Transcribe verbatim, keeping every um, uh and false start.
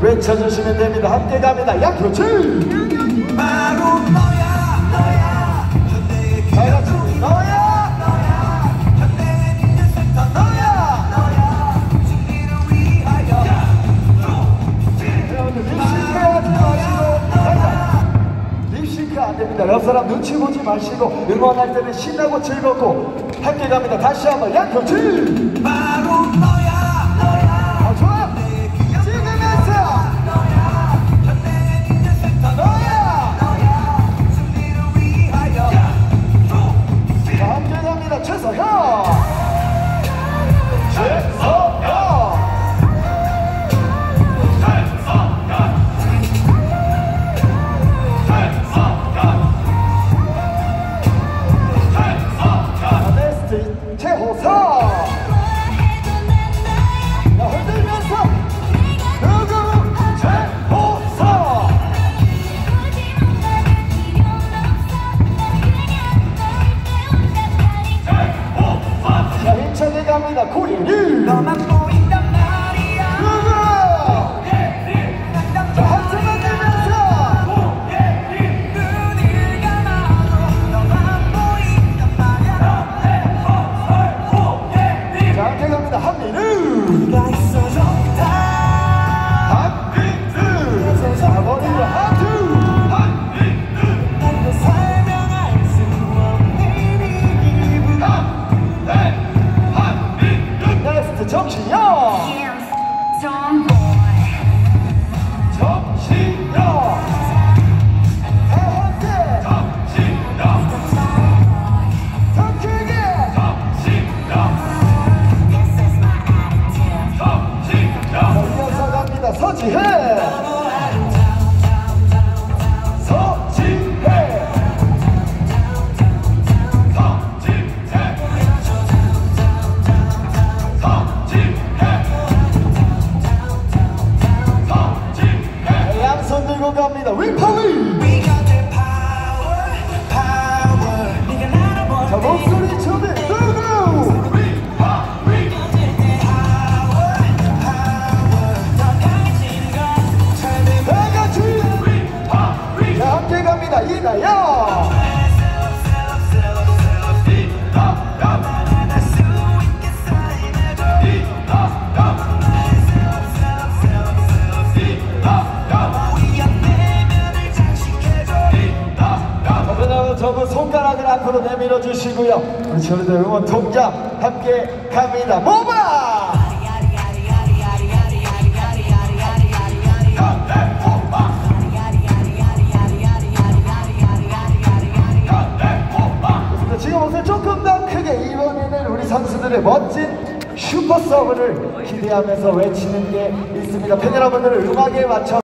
외쳐주시면 됩니다. 함께 갑니다. 양효치 바로 너야 너야 현대의 다같이 너야 너야 현대의 닌텐센터 너야 너야 승리를 위하여 여러분들 립싱크 하지 마시고 립싱크 안됩니다. 옆 사람 눈치 보지 마시고 응원할 때는 신나고 즐겁고 함께 갑니다. 다시 한번 양효치 바로 너야 너야 아 좋아 찍으면서 너야 현대의 닌텐센터 너야 너야 승리를 위하여 자 함께 갑니다. 최서현 최서현 네스트 최호석 야 흔들면서 누구 최호석 자 힘차게 갑니다. 고예리 너만 보인단 말이야 누구 자 한숨 만들면서 눈을 감아도 너만 보인단 말이야 자 함께 갑니다. 한민우 네가 있어 좋다 한민우 자 머리로 하트 말로 설명할 수 없는 이 기분 네스트 정신영 정신영 다 함께 더 크게 자 이어서 갑니다. 서지혜 서지혜 양손 들고 갑니다. 위파위 We got the power, power. 네가 나를 볼 자 목소리 준비 누구 power, power. 더 강해지는 건 절대 다 같이 자 함께 갑니다. 이나영 만날 수 있게 사인해줘 위험 내면을 장식해줘 자, 그다음 저분 손가락을 앞으로 내밀어 주시고요. 우리 저희들 응원 동작 함께 갑니다. 모바 좋습니다. 지금 옷을 조금 더 크게 이번에는 우리 선수들의 멋진 슈퍼 서브를 기대하면서 외치는 게 있습니다. 팬 여러분들을 음악에 맞춰